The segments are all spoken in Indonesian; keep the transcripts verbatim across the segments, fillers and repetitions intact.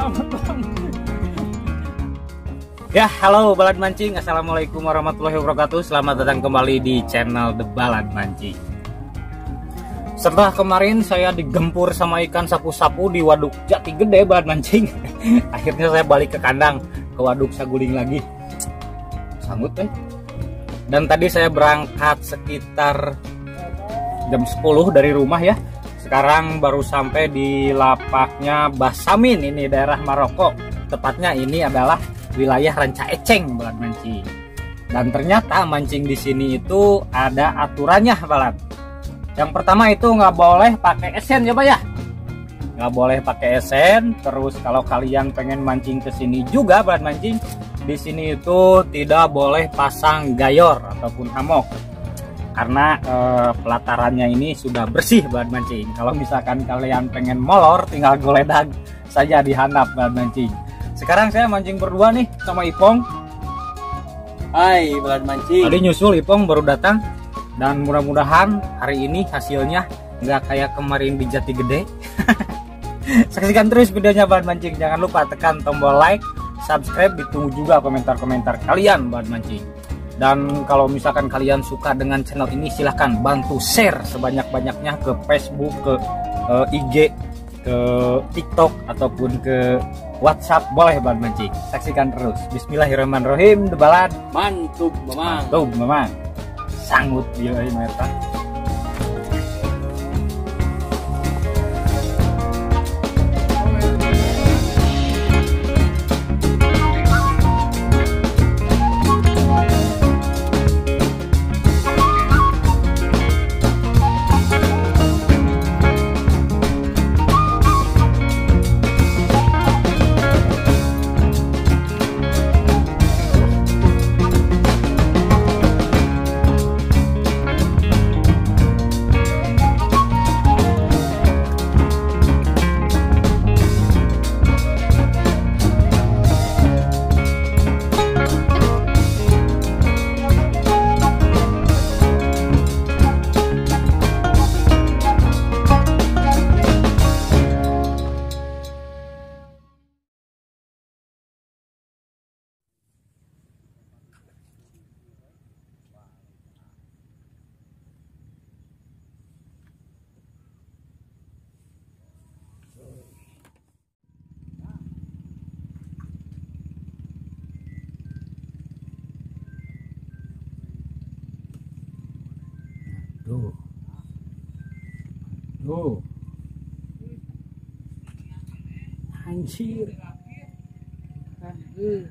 selamat bang. Ya, halo Balad Mancing. Assalamualaikum warahmatullahi wabarakatuh. Selamat datang kembali di channel The Balad Mancing. Setelah kemarin saya digempur sama ikan sapu-sapu di waduk Jati Gede Balad Mancing, akhirnya saya balik ke kandang, ke waduk Saguling lagi. Sanggut eh. Dan tadi saya berangkat sekitar jam sepuluh dari rumah ya. Sekarang baru sampai di lapaknya Basamin, ini daerah Maroko. Tepatnya ini adalah wilayah Ranca Eceng Balad Mancing. Dan ternyata mancing di sini itu ada aturannya Balad. Yang pertama itu nggak boleh pakai esen ya Pak ya. Nggak boleh pakai esen. Terus kalau kalian pengen mancing ke sini juga Balad Mancing, di sini itu tidak boleh pasang gayor ataupun hamok. Karena eh, pelatarannya ini sudah bersih Balad Mancing. Kalau misalkan kalian pengen molor, tinggal goledag saja di handap Balad Mancing. Sekarang saya mancing berdua nih sama Ipong. Hai Balad Mancing. Tadi nyusul Ipong baru datang. Dan mudah-mudahan hari ini hasilnya nggak kayak kemarin di Jati Gede. Saksikan terus videonya Balad Mancing. Jangan lupa tekan tombol like, subscribe, ditunggu juga komentar-komentar kalian Balad Mancing. Dan kalau misalkan kalian suka dengan channel ini, silahkan bantu share sebanyak-banyaknya ke Facebook, ke uh, I G, ke TikTok ataupun ke WhatsApp, boleh Balad Mancing. Saksikan terus. Bismillahirrahmanirrahim. The Balad Mantap memang. Mantap memang. Sanggut dia ini mereka. Tuh. Tuh. Anjir. Aduh.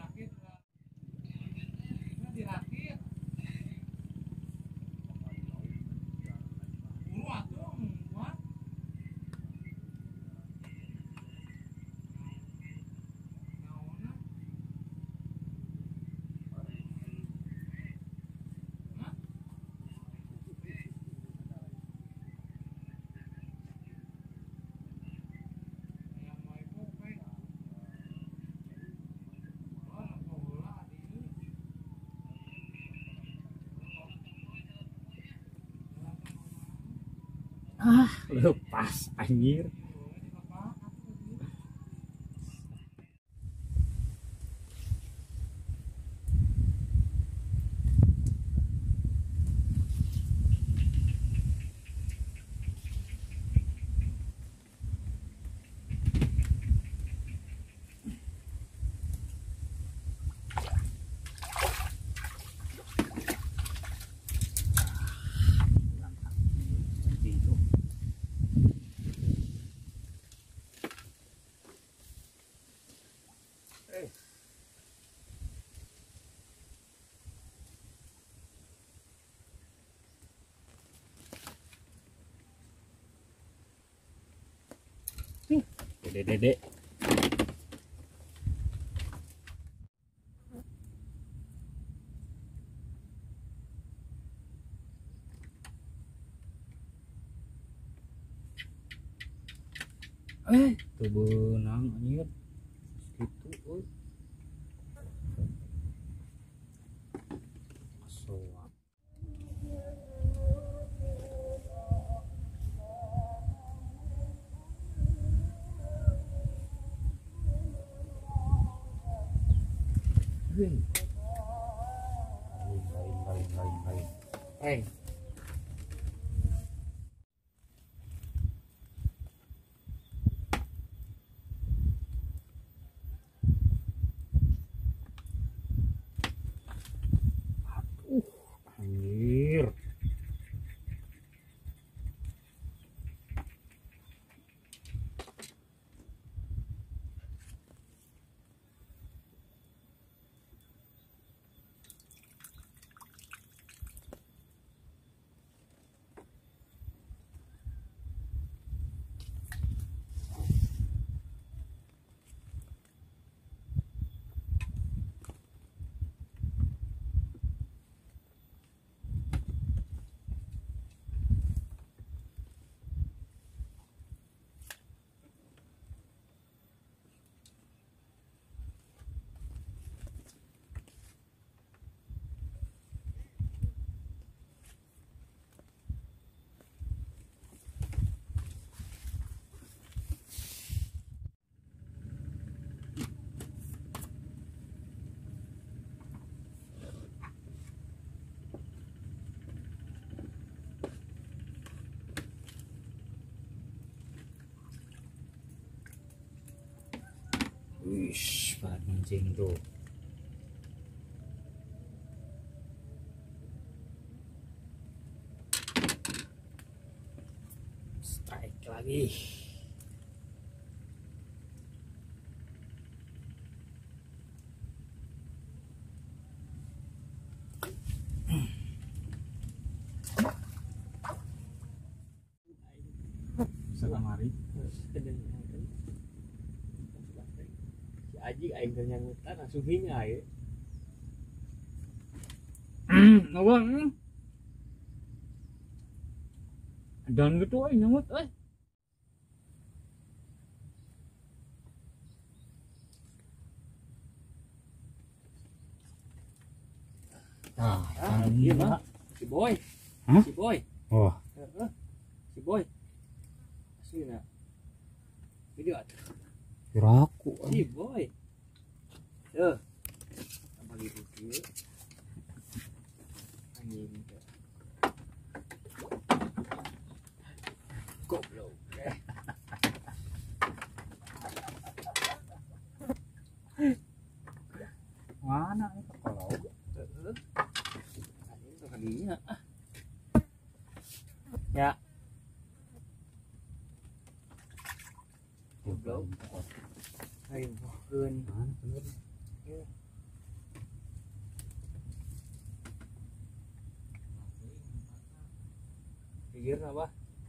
Ah, lepas anjir. Dede-dede. Eh, tuh benang anjir. Gitu, euy. Soak. lain lain lain lain lain eh anjir. Wish, bahan mancing tuh. Strike lagi. Selamari. Aji aing keur nyangutan langsung hinga ya. Hmm, ngawang. Dan gitu aing nyangut euy. Nah, Ah, iya mah. Si Boy. Hah? Si Boy. Oh, Heeh. Si Boy. Aslinya. Video atuh. kiraku. Si Boy. Tuh. Tambah gitu kieu. Anjing. Goblok. Mana itu kalau? Heeh. Anjing tuh kadinya. Ah. Ya. Goblok. Ayo, mohon. Mana bener? Pikir apa?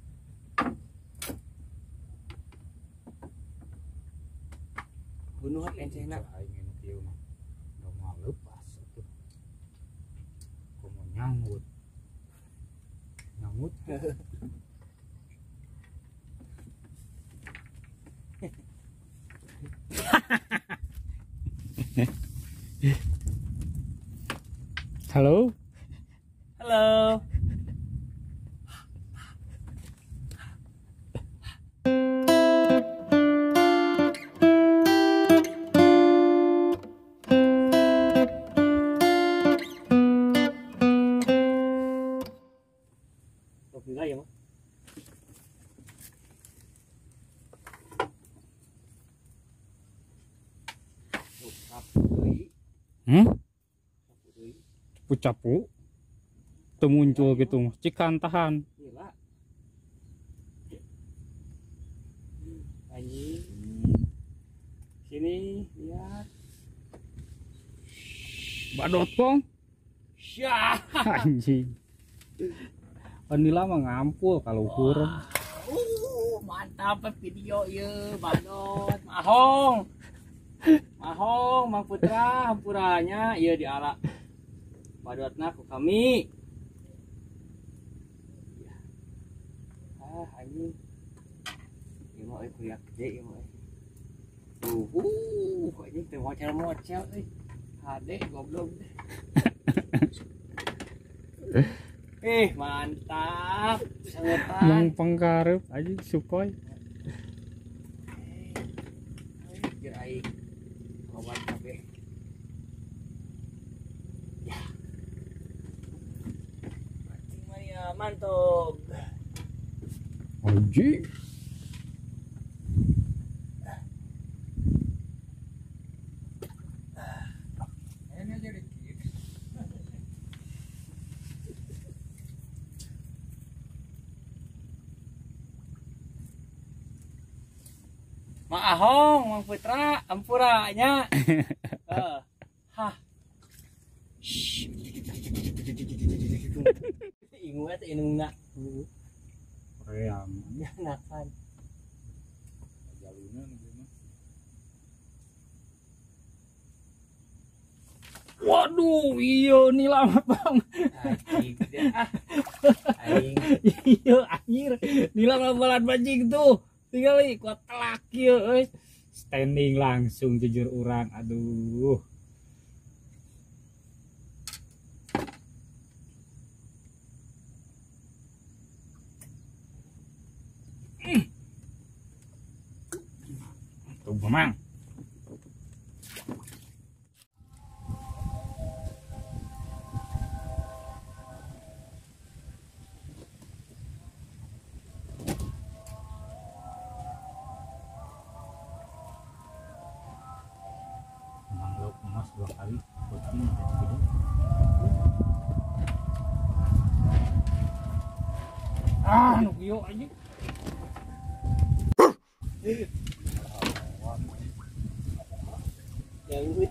Bunuh encehna. Aing kieu mah. Udah mau lepas atuh. Komo nyanggut. Nyanggut. Halo. Halo. Kopi enggak ya, Mas? Tuh, sapu deui, Hmm? sapu deui. Pucapu. Teu muncul gitu mah. Cikan tahan. Gila. Anjing. Sini, lihat. Badot pong. Syah. Anjing. Anila mah ngampul kalau ukuran. Uh, mantap video ye, badot. Mahong. Mahong, Mang Putra, hampuranya ieu di ala. Badotna ku kami. Ya. Ah, anjing. Ieu mah euy kuliah gede ieu mah. Uh, uh, anjing teh mocel-mocel euy. Hade goblok. Eh, mantap. Sangetan. Mang pangkarep aja Sukhoi. Kira aing lawan kabeh. mantap. Anjing. Ini aja dikit. Mak Ahong, Mang Putra, ampuranya. Eh, hah. Ingat inungna. Ream. Nyanakan. Jaluna nih mah. Waduh, iya nila mah Bang. Anjing dah. Aing. Iya anjir, nila mah balat mancing tuh. Tinggal nih kuat telak ya euy. Standing langsung jujur urang. Aduh. Tuh Mamang. Manggil emas dua kali kucing dan video. Ah, nu kieu anjing. Yang gue.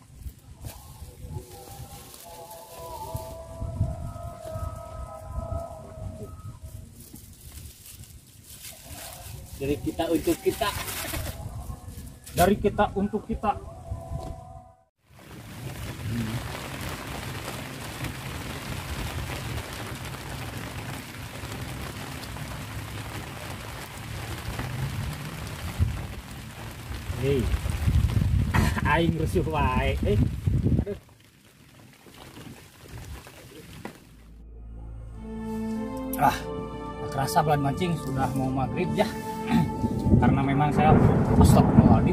Dari kita untuk kita. Dari kita untuk kita. Hei, aing rusuh wae. Eh, aduh. Ah, tak kerasa bulan mancing sudah mau maghrib ya. Karena memang saya astagfirullahaladzim.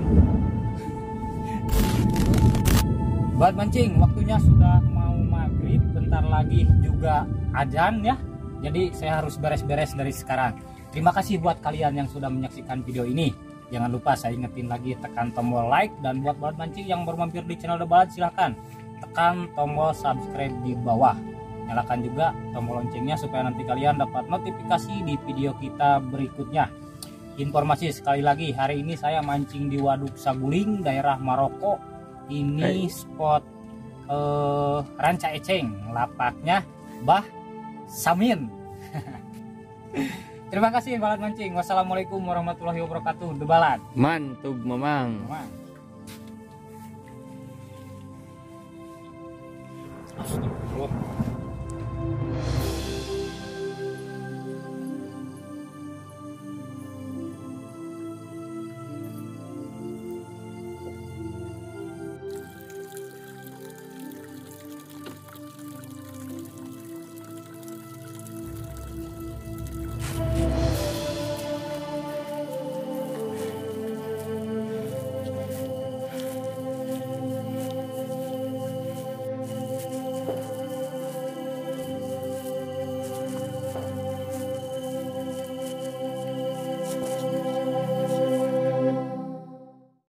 Bulan mancing waktunya sudah mau maghrib, bentar lagi juga azan ya. Jadi saya harus beres-beres dari sekarang. Terima kasih buat kalian yang sudah menyaksikan video ini. Jangan lupa saya ingetin lagi, tekan tombol like, dan buat buat mancing yang baru mampir di channel The Balat silahkan tekan tombol subscribe di bawah. Nyalakan juga tombol loncengnya supaya nanti kalian dapat notifikasi di video kita berikutnya. Informasi sekali lagi, hari ini saya mancing di Waduk Saguling, daerah Maroko. Ini spot eh, Ranca Eceng, lapaknya Bah Samin. Terima kasih Balat Mancing. Wassalamualaikum warahmatullahi wabarakatuh. The Balat. Mantap, Mamang. Mamang. Astagfirullah.